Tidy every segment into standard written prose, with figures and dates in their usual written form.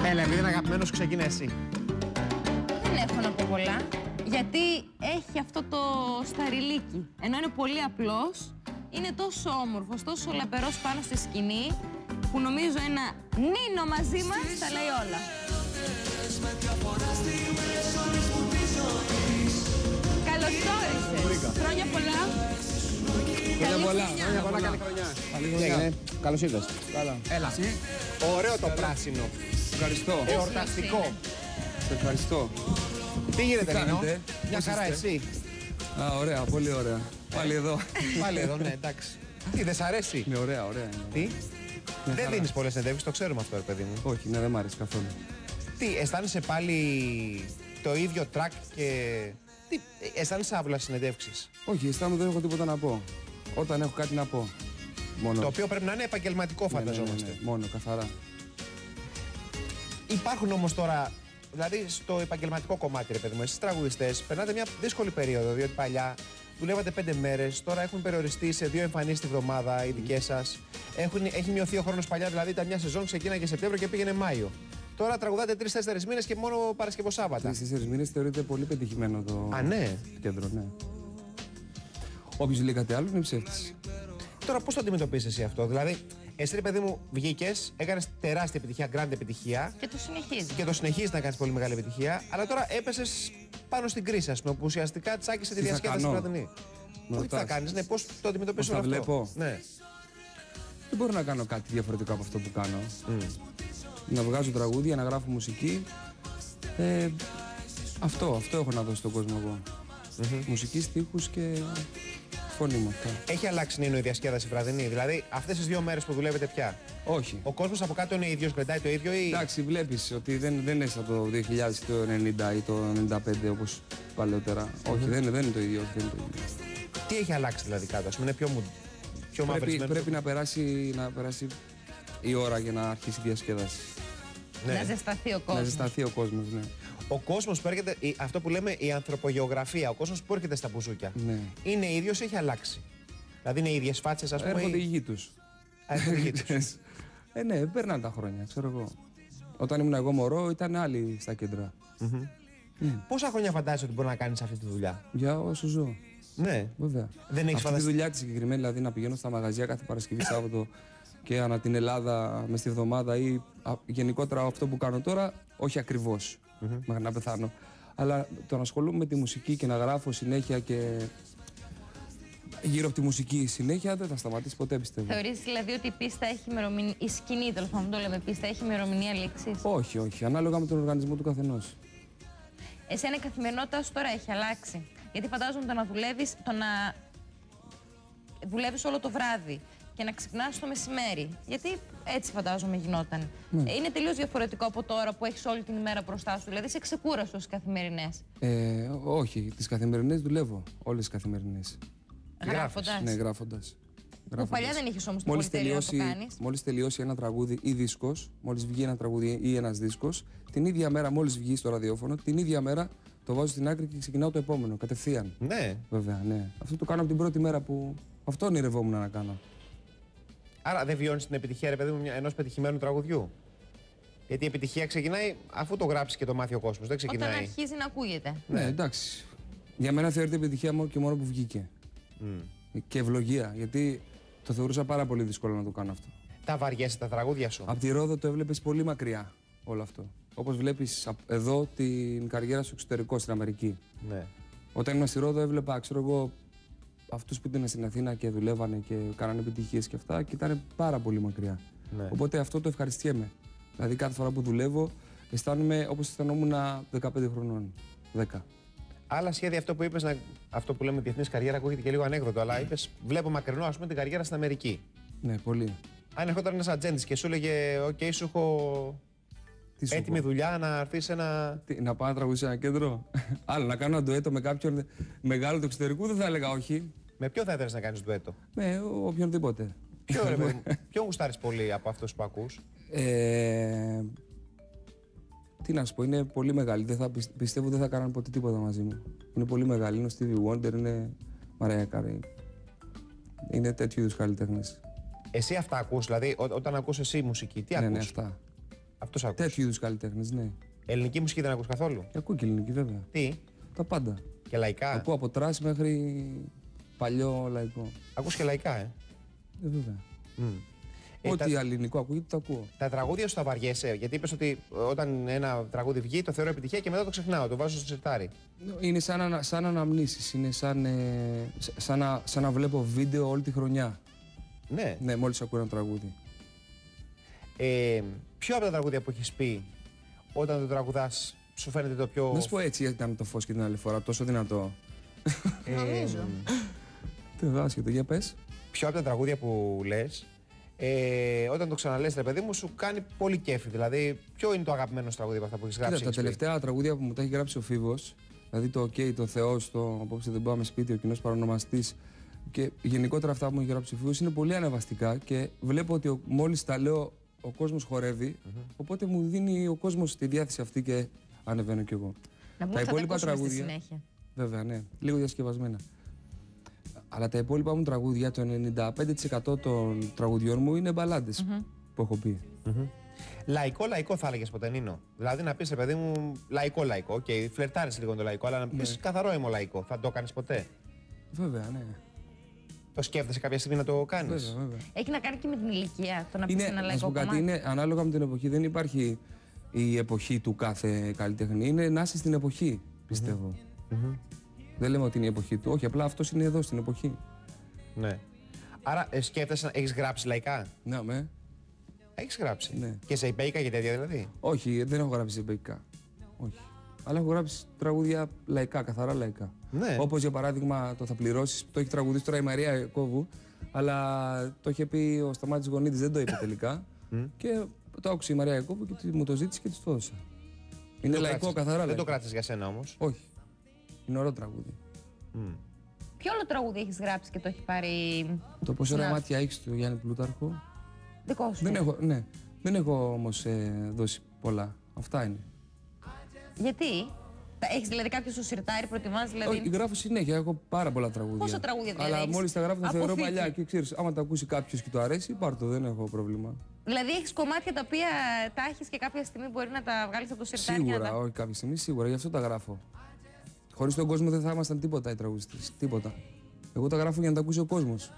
Έλα, επειδή είναι αγαπημένος, ξεκινά εσύ. Δεν έχω να πω πολλά, γιατί έχει αυτό το σταριλίκι. Ενώ είναι πολύ απλός, είναι τόσο όμορφος, τόσο λαμπερός πάνω στη σκηνή, που νομίζω ένα Νίνο μαζί μας τα λέει όλα. Καλώς όρισες. Χρόνια πολλά. Χρόνια πολλά. Χρόνια πολλά, καλή χρονιά. Καλή χρονιά. Καλώς ήρθες. Καλά. Έλα. Ωραίο το πράσινο. Ευχαριστώ. Εορταστικό. Σε ευχαριστώ. Τι γίνεται, Νίνο? κάνετε? Μια χαρά, εσύ. Α, ωραία, πολύ ωραία. Πάλι εδώ. Πάλι εδώ, ναι, εντάξει. Τι, δεν σ' αρέσει? Είναι ωραία, ωραία. Τι? Δεν δίνεις πολλές συνεντεύξεις, το ξέρουμε αυτό, ρε παιδί μου. Όχι, ναι, δεν μ' αρέσει καθόλου. Τι, αισθάνεσαι πάλι το ίδιο τρακ και... Τι, αισθάνεσαι άβουλα συνεντεύξεις? Όχι, αισθάνομαι δεν έχω τίποτα να πω. Όταν έχω κάτι να πω. Μόνο. Το οποίο πρέπει να είναι επαγγελματικό, φανταζόμαστε. Ναι, μόνο, καθαρά. Υπάρχουν όμως τώρα, δηλαδή στο επαγγελματικό κομμάτι, ρε παιδί μου, εσείς τραγουδιστές περνάτε μια δύσκολη περίοδο, διότι παλιά δουλεύατε 5 μέρες, τώρα έχουν περιοριστεί σε 2 εμφανίσεις τη βδομάδα οι δικές σας. Έχει μειωθεί ο χρόνος παλιά, δηλαδή ήταν μια σεζόν, ξεκίναγε Σεπτέμβριο και πήγαινε Μάιο. Τώρα τραγουδάτε 3-4 μήνες και μόνο Παρασκευοσάββατα. 3-4 μήνες θεωρείται πολύ πετυχημένο το ναι. κέντρο, ναι. Όποιος λέει κάτι άλλο είναι ψεύτης. Τώρα πώς το αντιμετωπίζεις εσύ αυτό, δηλαδή, εσύ ρε παιδί μου βγήκες, έκανες τεράστια επιτυχία, grand επιτυχία. Και το συνεχίζει. Και το συνεχίζεις να κάνεις πολύ μεγάλη επιτυχία, αλλά τώρα έπεσες πάνω στην κρίση, ας πούμε, που ουσιαστικά τσάκισε τη διασκέδαση του βραδινή. Όχι, τι θα κάνεις, ναι, πώς το αντιμετωπίζεις όλο αυτό? Βλέπω. Ναι. Δεν μπορώ να κάνω κάτι διαφορετικό από αυτό που κάνω. Να βγάζω τραγούδια, να γράφω μουσική. Αυτό έχω να δώσω στον κόσμο εγώ. Μουσική, στίχους και φωνή μου. Έχει αλλάξει, Νίνο, η διασκέδαση βραδινή? Δηλαδή, αυτές τις 2 μέρες που δουλεύετε πια. Όχι. Ο κόσμος από κάτω είναι ίδιος, γλεντάει το ίδιο ή... Εντάξει, βλέπεις ότι δεν είναι σαν το 2000, το 90 ή το 95 όπως παλαιότερα. Όχι, δεν είναι το ίδιο. Τι έχει αλλάξει δηλαδή κάτω, ας πούμε, είναι πιο μαυρισμένο? Πρέπει να περάσει η ώρα για να αρχίσει η διασκέδαση. Ναι. Να ζεσταθεί ο κόσμος. Να ζεσταθεί ο κόσμος, ναι. Ο κόσμος που έρχεται, αυτό που λέμε η ανθρωπογεωγραφία, ο κόσμος που έρχεται στα μπουζούκια, Ναι. είναι ίδιος ή έχει αλλάξει? Δηλαδή είναι οι ίδιες φάτσες, ας πούμε? Έρχονται οι γη τους. Έρχονται οι γη τους. Ναι, περνάνε τα χρόνια, ξέρω εγώ. Όταν ήμουν εγώ μωρό, ήταν άλλοι στα κέντρα. Πόσα χρόνια φαντάζεσαι ότι μπορεί να κάνεις αυτή τη δουλειά? Για όσο ζω. Ναι. Βέβαια. Δεν έχεις αυτή τη δουλειά τη συγκεκριμένη, δηλαδή να πηγαίνω στα μαγαζιά κάθε Παρασκευή, Σάββατο και ανά την Ελλάδα μες τη βδομάδα ή γενικότερα αυτό που κάνω τώρα, όχι ακριβώς μέχρι να πεθάνω. Αλλά το να ασχολούμαι με τη μουσική και να γράφω συνέχεια και γύρω από τη μουσική συνέχεια δεν θα σταματήσει ποτέ, πιστεύω. Θεωρείς δηλαδή ότι η πίστα έχει ημερομηνία, η σκηνή τέλος πάντων, το λέμε πίστα, έχει ημερομηνία λήξης? Όχι, όχι. Ανάλογα με τον οργανισμό του καθενός. Εσένα η καθημερινότητα σου τώρα έχει αλλάξει? Γιατί φαντάζομαι το να δουλεύεις όλο το βράδυ και να ξυπνάς το μεσημέρι. Γιατί έτσι φαντάζομαι γινόταν. Είναι τελείως διαφορετικό από τώρα που έχεις όλη την ημέρα μπροστά σου. Δηλαδή είσαι ξεκούραστος στις καθημερινές. Όχι, τις καθημερινές δουλεύω. Όλες τις καθημερινές. Γράφοντας. Ναι, γράφοντας. Που παλιά δεν είχες όμως την πολυτέλεια να το κάνεις. Μόλις τελειώσει ένα τραγούδι ή δίσκος, μόλις βγει ένα τραγούδι ή ένας δίσκος, την ίδια μέρα, μόλις βγει στο ραδιόφωνο, την ίδια μέρα το βάζω στην άκρη και ξεκινάω το επόμενο, κατευθείαν. Ναι. Βέβαια, ναι. Αυτό το κάνω από την πρώτη μέρα που αυτό ονειρευόμουν να κάνω. Άρα δεν βιώνεις την επιτυχία, ρε παιδί μου, ενός πετυχημένου τραγουδιού? Γιατί η επιτυχία ξεκινάει αφού το γράψει και το μάθει ο κόσμος. Δεν ξεκινάει. Όταν αρχίζει να ακούγεται. Ναι, εντάξει. Για μένα θεωρείται επιτυχία μόνο και μόνο που βγήκε. Και ευλογία, γιατί το θεωρούσα πάρα πολύ δύσκολο να το κάνω αυτό. Τα βαριέσαι τα τραγούδια σου? Από τη Ρόδο το έβλεπες πολύ μακριά όλο αυτό. Όπως βλέπεις εδώ την καριέρα στο εξωτερικό, στην Αμερική. Ναι. Όταν ήμουν στη Ρόδο έβλεπα, ξέρω εγώ, αυτούς που ήταν στην Αθήνα και δουλεύανε και κάνανε επιτυχίες και αυτά και ήταν πάρα πολύ μακριά. Ναι. Οπότε αυτό το ευχαριστιέμαι. Δηλαδή κάθε φορά που δουλεύω αισθάνομαι όπως αισθανόμουν 15 χρονών. 10. Άλλα σχέδια, αυτό που είπες, αυτό που λέμε διεθνής καριέρα, ακούγεται και λίγο ανέκδοτο, αλλά είπες βλέπω μακρινό, ας πούμε, την καριέρα στην Αμερική. Ναι, πολύ. Αν ερχόταν ένας ατζέντης και σου έλεγε «ΟΚ, σου έχω έτοιμη δουλειά να έρθεις σε ένα...» Να πάω να τραγουδήσω σε ένα κέντρο. Άλλο, να κάνω ένα ντουέτο με κάποιον μεγάλο του εξωτερικού, δεν θα έλεγα όχι. Με ποιον θα ήθελες να κάνεις ντουέτο? Με οποιονδήποτε. Ποιον γουστάρεις πολύ από αυτούς που ακούς? Τι να σου πω, είναι πολύ μεγάλη. Πιστεύω δεν θα κάνανε ποτέ τίποτα μαζί μου. Είναι πολύ μεγάλη. Είναι ο Stevie Wonder, είναι Mariah Carey. Είναι τέτοιου είδους καλλιτέχνες. Εσύ αυτά ακούς, δηλαδή όταν ακούς εσύ μουσική, τι ακούς? Ναι, αυτά. Αυτός ακούς. Τέτοιου είδους καλλιτέχνες, ναι. Ελληνική μουσική δεν ακούς καθόλου? Ακούω και ελληνική, βέβαια. Τι, Τα πάντα. και λαϊκά? Ακούω από τρας μέχρι παλιό λαϊκό. Ακούς και λαϊκά, Βέβαια. Μμ. Ό,τι ελληνικό ακούγεται, το ακούω. Τα τραγούδια σου τα βαριέσαι, γιατί είπες ότι όταν ένα τραγούδι βγει το θεωρώ επιτυχία και μετά το ξεχνάω, το βάζω στο σιρτάρι. Είναι σαν αναμνήσεις, είναι σαν να βλέπω βίντεο όλη τη χρονιά. Ναι. Ναι, μόλις ακούω ένα τραγούδι. Ποιο από τα τραγούδια που έχεις πει όταν το τραγουδάς σου φαίνεται το πιο. Να σου πω έτσι, ήταν το φως και την άλλη φορά, τόσο δυνατό. Νομίζω. Τι άσχετο, για πες. Ποιο από τα τραγούδια που λες, όταν το ξαναλες, ρε παιδί μου, σου κάνει πολύ κέφι. Δηλαδή, ποιο είναι το αγαπημένο σου τραγούδι από αυτά που έχεις γράψει? Κοίτα, τα έχεις πει? τελευταία τραγούδια που μου τα έχει γράψει ο Φίβος, δηλαδή το OK, το Θεός, το Απόψε δεν πάμε σπίτι, ο κοινός παρονομαστής και γενικότερα αυτά που μου έχει γράψει ο Φίβος είναι πολύ ανεβαστικά και βλέπω ότι μόλις τα λέω ο κόσμος χορεύει, οπότε μου δίνει ο κόσμος τη διάθεση αυτή και ανεβαίνω κι εγώ. Να πούμε ότι θα τα ακούσουμε στη συνέχεια. Βέβαια, ναι, λίγο διασκευασμένα. Αλλά τα υπόλοιπα μου τραγούδια, το 95% των τραγουδιών μου είναι μπαλάντες που έχω πει. Λαϊκό θα έλεγες ποτέ, Νίνο? Δηλαδή να πεις, ρε παιδί μου, λαϊκό. Οκ, φλερτάρεις λίγο το λαϊκό, αλλά να πεις καθαρό ήμο λαϊκό. Θα το κάνεις ποτέ? Βέβαια, ναι. Το σκέφτεσαι κάποια στιγμή να το κάνεις? Βέβαια. Έχει να κάνει και με την ηλικία, το να πεις ένα Να σου λαϊκό πω κάτι, κομμάτι. είναι ανάλογα με την εποχή. Δεν υπάρχει η εποχή του κάθε καλλιτέχνη. Είναι να είσαι στην εποχή, πιστεύω. Δεν λέμε ότι είναι η εποχή του. Όχι, απλά αυτό είναι εδώ στην εποχή. Ναι. Άρα σκέφτεσαι, έχεις γράψει λαϊκά? Ναι, με. Έχεις γράψει. Ναι. Και σε υπέικα και τέτοια δηλαδή? Όχι, δεν έχω γράψει εμπεϊκά. Όχι. Αλλά έχω γράψει τραγούδια λαϊκά, καθαρά λαϊκά. Ναι. Όπως για παράδειγμα το Θα Πληρώσεις, το έχει τραγουδίσει τώρα η Μαρία Κόβου, αλλά το είχε πει ο Σταμάτης Γονίδης, δεν το είπε τελικά. Και το άκουσε η Μαρία Κόβου και μου το ζήτησε και της το έδωσα. Είναι Το λαϊκό, κράτησες. καθαρά Δεν λαϊκό. το κράτησες για σένα όμως? Όχι. Είναι ωραίο τραγούδι. Ποιο άλλο τραγούδι έχεις γράψει και το έχει πάρει Το πόσα ωραία συνάφη? μάτια έχεις του Γιάννη Πλούταρχο. Δικό σου? Δεν έχω όμως δώσει πολλά. Αυτά είναι. Γιατί? Έχεις δηλαδή κάποιο στο σιρτάρι, προετοιμάζεις δηλαδή? Όχι, γράφω συνέχεια. Έχω πάρα πολλά τραγούδια. Πόσα τραγούδια δηλαδή Αλλά έχεις? μόλις τα γράφω τα θεωρώ Αποθήκη. παλιά. Και ξέρεις, άμα τα ακούσει κάποιος και το αρέσει, πάρ' το, δεν έχω πρόβλημα. Δηλαδή έχεις κομμάτια τα οποία τα έχεις και κάποια στιγμή μπορεί να τα βγάλεις από το σιρτάρι και να Σίγουρα, τα... όχι κάποια στιγμή, σίγουρα. Γι' αυτό τα γράφω. Χωρίς τον κόσμο δεν θα ήμασταν τίποτα οι τραγουδιστές. Τίποτα. Εγώ τα γράφω για να τα ακούσει ο κόσμος.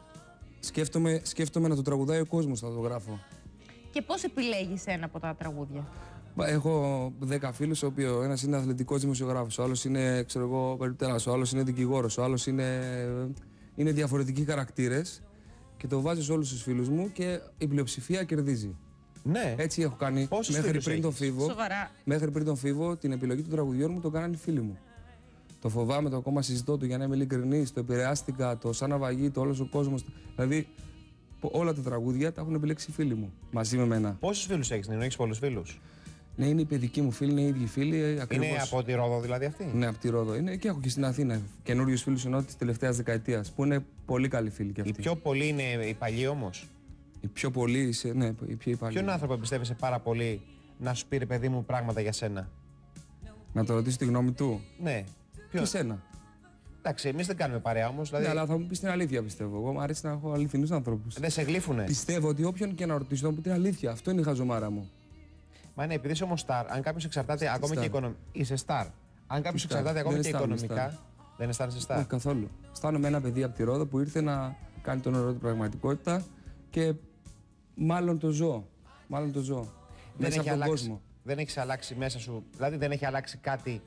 Σκέφτομαι να το τραγουδάει ο κόσμος, θα το γράφω. Και πώς επιλέγεις ένα από τα τραγούδια? Έχω 10 φίλους, ο ένας είναι αθλητικός δημοσιογράφος, ο άλλος είναι, ξέρω εγώ, περιπτέρας, ο άλλος είναι δικηγόρος, ο άλλος είναι διαφορετικοί χαρακτήρες και το βάζω σε όλους τους φίλους μου και η πλειοψηφία κερδίζει. Ναι. Έτσι έχω κάνει Πόσους μέχρι φίλους πριν τον έχεις? Φίβο. Σοβαρά. Μέχρι πριν τον Φίβο, την επιλογή των τραγουδιών μου το κάνανε οι φίλοι μου. Το Φοβάμαι, το Ακόμα Συζητώ, το Για να είμαι ειλικρινής, το Επηρεάστηκα, το Σαν Ναυαγή, το Όλος ο Κόσμος. Δηλαδή, όλα τα τραγούδια τα έχουν επιλέξει οι φίλοι μου μαζί με μένα. Πόσους φίλους έχεις, Νίνο? Έχεις πολλούς φίλους? Ναι, είναι οι παιδικοί μου φίλοι, είναι οι ίδιοι φίλοι. Ακριβώς. Είναι από τη Ρόδο δηλαδή αυτή? Ναι, από τη Ρόδο. Είναι και έχω και στην Αθήνα καινούριου φίλου ενώ τη τελευταία δεκαετία που είναι πολύ καλοί φίλοι κι Οι αυτοί. πιο πολλοί είναι οι παλιοί όμως? Οι πιο πολλοί, ναι, οι πιο υπάλληλοι. Ποιον άνθρωπο εμπιστεύεσαι πάρα πολύ να σου πει, ρε παιδί μου, πράγματα για σένα? Να το ρωτήσω τη γνώμη του. Ναι. Και Ποιον? σένα. Εντάξει, εμείς δεν κάνουμε παρέα όμως. Δηλαδή, Ναι, αλλά θα μου πει την αλήθεια, πιστεύω. Εγώ μου αρέσει να έχω αληθινούς ανθρώπους. δεν σε γλύφουνε. Πιστεύω ότι όποιον και να ρωτήσω θα μου πει την αλήθεια. Αυτό είναι η χαζομάρα μου. Μα ναι, επειδή είσαι όμως star, αν κάποιος εξαρτάται ακόμα και star. οικονομικά. Είσαι star. Αν κάποιος star. εξαρτάται ακόμα Δεν και αισθάνομαι οικονομικά. Δεν αισθάνεσαι star. Όχι καθόλου. Αισθάνομαι ένα παιδί από τη Ρόδο που ήρθε να κάνει τον όρο του πραγματικότητα και μάλλον το ζω. Μάλλον το ζω. Μέσα από τον κόσμο. Δεν έχει αλλάξει μέσα σου, δηλαδή δεν έχει αλλάξει κάτι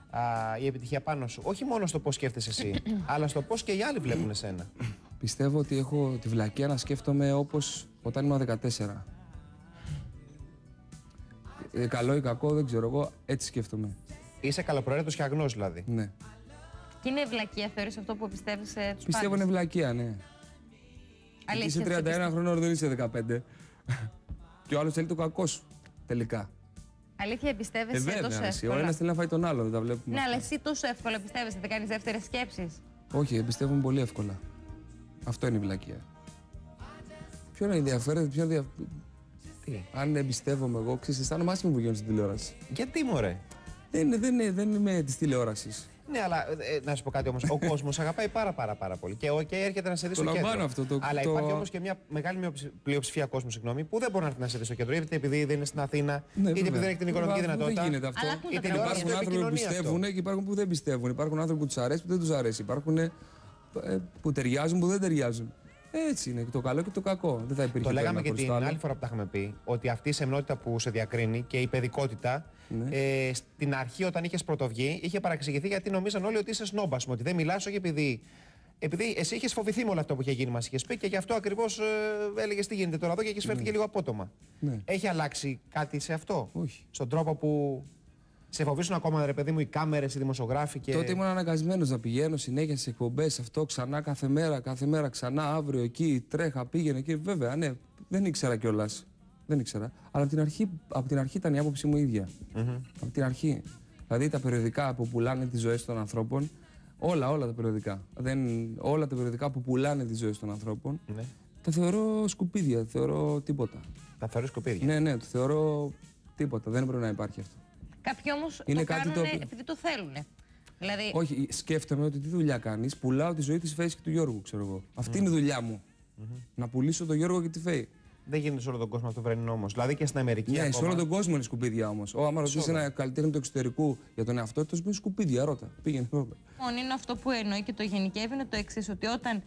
η επιτυχία πάνω σου. Όχι μόνο στο πώς σκέφτεσαι εσύ, αλλά στο πώς και οι άλλοι βλέπουν εσένα. Πιστεύω ότι έχω τη βλακεία να σκέφτομαι όπως όταν ήμουν 14. Καλό ή κακό, δεν ξέρω. Εγώ έτσι σκέφτομαι. Είσαι καλοπροαίρετος και αγνός δηλαδή. Ναι. Και είναι ευλακία, θεωρείς αυτό που πιστεύεις τους Πιστεύω είναι βλακεία, ναι. Αλήθεια, Είσαι 31 χρονών, δεν είσαι 15. Και ο άλλος θέλει το κακό σου. Τελικά. Αλήθεια, πιστεύεσαι τόσο Βέβαια, εσύ. Ο εύκολα? ένας θέλει να φάει τον άλλο, δεν τα βλέπουμε. Ναι, αλλά εσύ τόσο εύκολα πιστεύεσαι, δεν κάνεις δεύτερες σκέψεις? Όχι, πιστεύουμε πολύ εύκολα. Αυτό είναι η βλακεία. Ποιον ενδιαφέρεται, Τι? αν εμπιστεύομαι εγώ, ξέρεις, αισθάνομαι άσχημο που βγαίνω στην τηλεόραση. Γιατί μωρέ? Δεν είμαι τη τηλεόραση. Ναι, αλλά να σου πω κάτι όμως. Ο κόσμος αγαπάει πάρα πολύ. Και έρχεται να σε δει στο κέντρο. Λαμβάνω αυτό. Αλλά υπάρχει όμως και μια μεγάλη πλειοψηφία κόσμου, συγγνώμη, που δεν μπορεί να έρθει να σε δει στο κέντρο. Είτε επειδή δεν είναι στην Αθήνα, είτε επειδή δεν έχει την οικονομική δυνατότητα. Δεν γίνεται αυτό. Υπάρχουν άνθρωποι που πιστεύουν και υπάρχουν που δεν πιστεύουν. Υπάρχουν άνθρωποι που τους αρέσει, που δεν τους αρέσει. Υπάρχουν που ταιριάζουν, που δεν ταιριάζουν. Έτσι είναι και το καλό και το κακό. Δεν θα υπήρχε. Το λέγαμε και την άλλη φορά που τα είχαμε πει, ότι αυτή η σεμνότητα που σε διακρίνει και η παιδικότητα, στην αρχή όταν είχε πρωτοβγεί, είχε παραξηγηθεί γιατί νομίζαν όλοι ότι είσαι σνόμπα. Ότι δεν μιλάς, όχι επειδή εσύ είχε φοβηθεί με όλο αυτό που είχε γίνει, μας είχε πει, και γι' αυτό ακριβώς έλεγε τι γίνεται τώρα εδώ και έχει φέρθει και λίγο απότομα. Έχει αλλάξει κάτι σε αυτό? Όχι. Στον τρόπο που σε φοβήσουν ακόμα, ρε παιδί μου, οι κάμερες, οι δημοσιογράφοι και. Τότε ήμουν αναγκασμένος να πηγαίνω συνέχεια στις εκπομπές, αυτό ξανά κάθε μέρα, ξανά αύριο εκεί, τρέχα, πήγαινε εκεί. Βέβαια, ναι, δεν ήξερα κιόλας. Δεν ήξερα. Αλλά από την αρχή ήταν η άποψή μου ίδια. Από την αρχή. Δηλαδή τα περιοδικά που πουλάνε τις ζωές των ανθρώπων, όλα τα περιοδικά. Όλα τα περιοδικά που πουλάνε τις ζωές των ανθρώπων, τα θεωρώ σκουπίδια, θεωρώ τίποτα. Τα θεωρώ σκουπίδια. Ναι, το θεωρώ τίποτα. Δεν πρέπει να υπάρχει αυτό. Κάποιοι όμως το κάνουν επειδή το θέλουν. Δηλαδή... Όχι, σκέφτομαι ότι τι δουλειά κάνεις. Πουλάω τη ζωή της Φέης και του Γιώργου, ξέρω εγώ. Αυτή είναι η δουλειά μου. Να πουλήσω τον Γιώργο και τη Φέη. Δεν γίνεται σε όλο τον κόσμο αυτό, βρένει όμως. Δηλαδή και στην Αμερική. Ναι, σε όλο τον κόσμο είναι σκουπίδια όμως. Άμα ρωτήσει ένα καλλιτέχνη του εξωτερικού για τον εαυτό του, είναι σκουπίδια. Ρώτα. Πήγαινε ρώτα. Είναι αυτό που εννοεί και το γενικεύει είναι το εξής, ότι όταν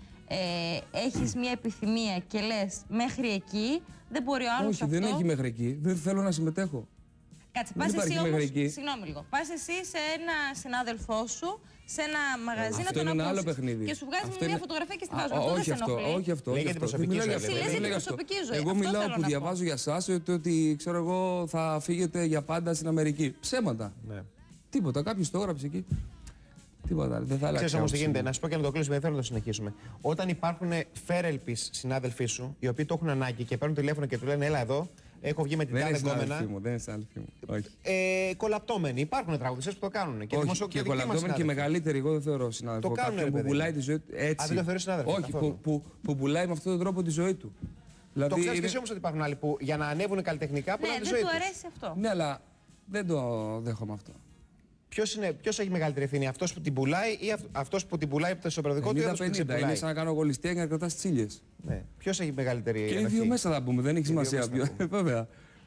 έχεις μια επιθυμία και λες μέχρι εκεί, δεν μπορεί ο άλλος αυτό. Όχι, δεν έχει μέχρι εκεί. Δεν θέλω να συμμετέχω. Κάτσε, πας εσύ όμως, συγγνώμη λίγο, πας εσύ σε ένα συνάδελφό σου, σε ένα μαγαζί να τον ακούσεις και σου βγάζει μια φωτογραφία και στη βάζουμε. Αυτό δεν σε ενοχλεί. Όχι αυτό. Λέγεται προσωπική ζωή. Εσύ λες για την προσωπική ζωή. Εγώ μιλάω που διαβάζω για εσάς ότι ξέρω εγώ θα φύγετε για πάντα στην Αμερική. Ψέματα. Τίποτα, κάποιος το έγραψε εκεί. Τίποτα, δεν θα αλλάξει. Ξέρεις όμως τι γίνεται, να σου πω και να το κλείσουμε, δεν θέλω να το συνεχίσουμε. Όταν υπάρχουν φέρελπις συνάδελφοί σου, οι οποίοι το έχουν ανάγκη και παίρνουν τηλέφωνο και του λένε έλα εδώ, έχω βγει με την τάδε γκόμενα. Δεν είναι συνάδελφοί μου. Όχι. Κολαπτώμενοι. Υπάρχουν τραγουδιστές που το κάνουν. Και και κολαπτώμενοι και μεγαλύτεροι, εγώ δεν θεωρώ συνάδελφο. Το κάνουν, που πουλάει τη ζωή του έτσι. Δεν το θεωρεί συνάδελφο. Όχι, που πουλάει με αυτόν τον τρόπο τη ζωή του. Το ξέρεις και εσύ όμως ότι υπάρχουν άλλοι που για να ανέβουν καλλιτεχνικά πουλάνε τη ζωή τους. Ναι, δεν του αρέσει αυτό. Ναι, αλλά δεν το δέχομαι αυτό. Ποιος έχει μεγαλύτερη ευθύνη, αυτός που την πουλάει ή αυτός που την πουλάει στο περιοδικό του ή αυτός που την πουλάει? Είναι σαν να κάνω γολιστία και να κρατάς τσίλιες. Ναι. Ποιος έχει μεγαλύτερη ευθύνη? Και οι δύο μέσα θα πούμε, δεν έχει σημασία ποιο. Βέβαια.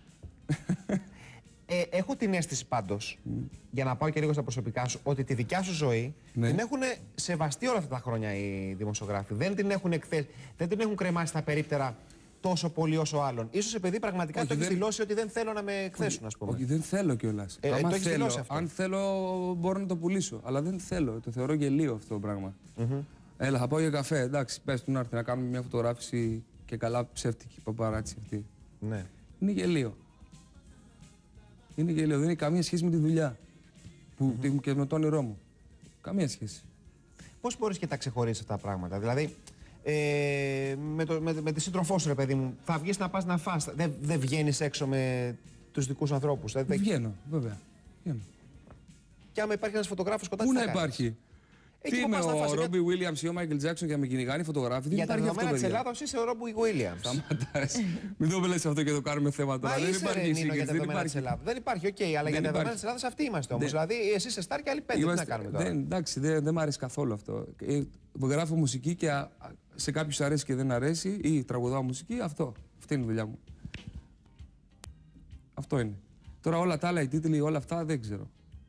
Έχω την αίσθηση πάντως, για να πάω και λίγο στα προσωπικά σου, ότι τη δικιά σου ζωή την έχουν σεβαστεί όλα αυτά τα χρόνια οι δημοσιογράφοι. Δεν την έχουν κρεμάσει στα περίπτερα τόσο πολύ όσο άλλον. Ίσως επειδή πραγματικά το έχει δηλώσει ότι δεν θέλω να με εκθέσουν, ας πούμε. Όχι, δεν θέλω κιόλας. Αν θέλω, μπορώ να το πουλήσω. Αλλά δεν θέλω. Το θεωρώ γελίο αυτό το πράγμα. Έλα, θα πάω για καφέ. Εντάξει, πες του να έρθει να κάνουμε μια φωτογράφηση και καλά ψεύτικη παπαράτσι αυτή. Ναι. Είναι γελίο. Είναι γελίο. Δεν έχει καμία σχέση με τη δουλειά και με το όνειρό μου. Καμία σχέση. Πώς μπορείς και τα ξεχωρίσεις αυτά τα πράγματα? Δηλαδή, με τη σύντροφό σου, ρε παιδί μου, θα βγεις να πας να φας. Δεν βγαίνεις έξω με τους δικούς ανθρώπους? Βγαίνω, βέβαια. Βγαίνω. Και άμα υπάρχει ένας φωτογράφος κοντά, πού να υπάρχει? Τι είμαι ο Ρόμπι Βίλιαμς ή ο Μάικλ Τζάκσον για να με κυνηγάνε οι φωτογράφοι? Για τα δεδομένα της Ελλάδος είσαι ο Ρόμπι Βίλιαμς. Σταματάς. Μην το λες αυτό και το κάνουμε θέμα τώρα. Δεν υπάρχει για τα δεδομένα της Ελλάδος. Δεν υπάρχει, οκ, αλλά για τα δεδομένα της Ελλάδος αυτοί είμαστε όμως. Δηλαδή εσύ είσαι στάρ και άλλοι 5. Τι να κάνουμε τώρα? Εντάξει, δεν μ' αρέσει καθόλου αυτό. Γράφω μουσική και σε κάποιους αρέσει και δεν αρέσει ή τραγουδάω μουσική, αυτή είναι η δουλειά μου. Αυτό είναι. Τώρα όλα τα άλλα, οι τίτλοι, όλα αυτά δεν ξέρω.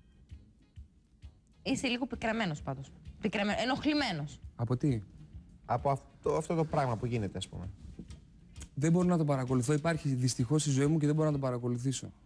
Είσαι λίγο πικραμένος πάντως. Ενοχλημένος. Από τι? Από αυτό το πράγμα που γίνεται, ας πούμε. Δεν μπορώ να το παρακολουθώ. Υπάρχει δυστυχώς στη ζωή μου και δεν μπορώ να το παρακολουθήσω.